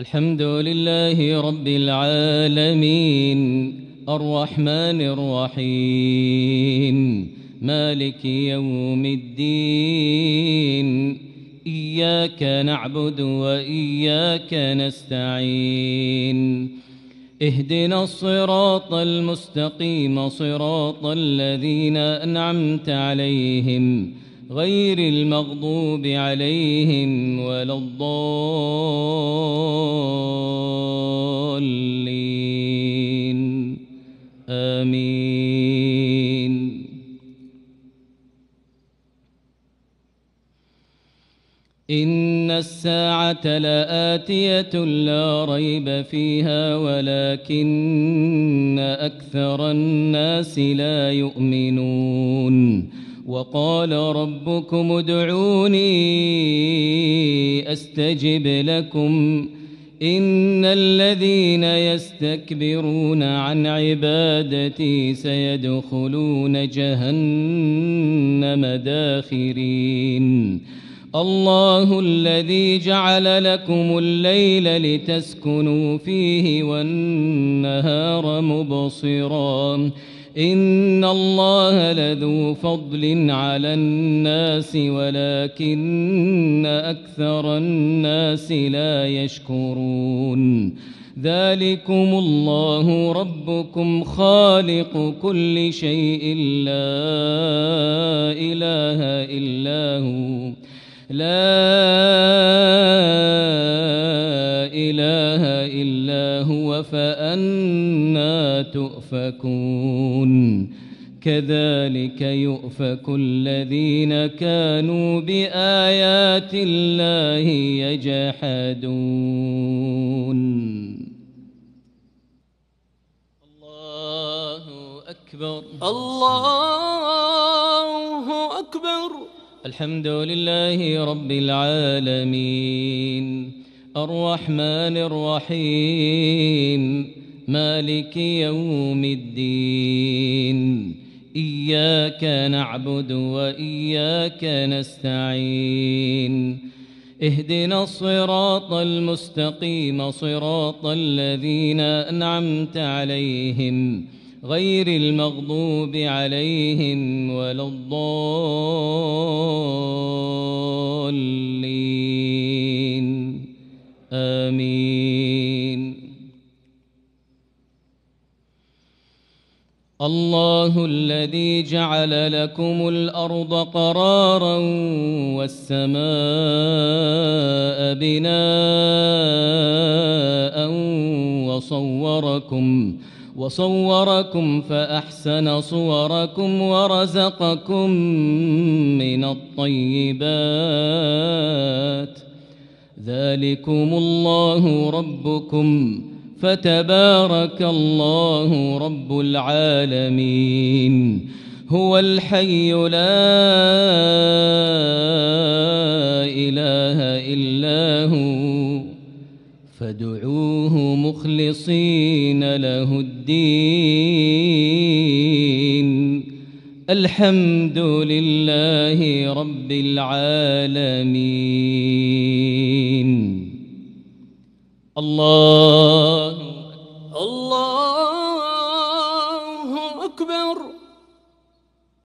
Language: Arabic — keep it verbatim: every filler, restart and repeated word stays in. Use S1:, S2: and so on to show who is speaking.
S1: الحمد لله رب العالمين الرحمن الرحيم مالك يوم الدين إياك نعبد وإياك نستعين اهدنا الصراط المستقيم صراط الذين أنعمت عليهم غير المغضوب عليهم ولا الضالين آمين. إن الساعة لآتية لا ريب فيها ولكن أكثر الناس لا يؤمنون. وقال ربكم ادعوني أستجب لكم إن الذين يستكبرون عن عبادتي سيدخلون جهنم داخرين. الله الذي جعل لكم الليل لتسكنوا فيه والنهار مبصرا إن الله لذو فضل على الناس ولكن أكثر الناس لا يشكرون. ذلكم الله ربكم خالق كل شيء لا إله إلا هو لا إله إلا هو فأنى تؤفكون. كذلك يؤفك الذين كانوا بآيات الله يجحدون. الله أكبر
S2: الله أكبر.
S1: الحمد لله رب العالمين الرحمن الرحيم مالك يوم الدين إياك نعبد وإياك نستعين اهدنا الصراط المستقيم صراط الذين أنعمت عليهم غير المغضوب عليهم ولا الضالين آمين. الله الذي جعل لكم الأرض قرارا والسماء بناء وصوركم وصوركم فأحسن صوركم ورزقكم من الطيبات. ذلكم الله ربكم فتبارك الله رب العالمين. هو الحي لا إله إلا هو فادعوه مخلصين له الدين. الحمد لله رب العالمين. الله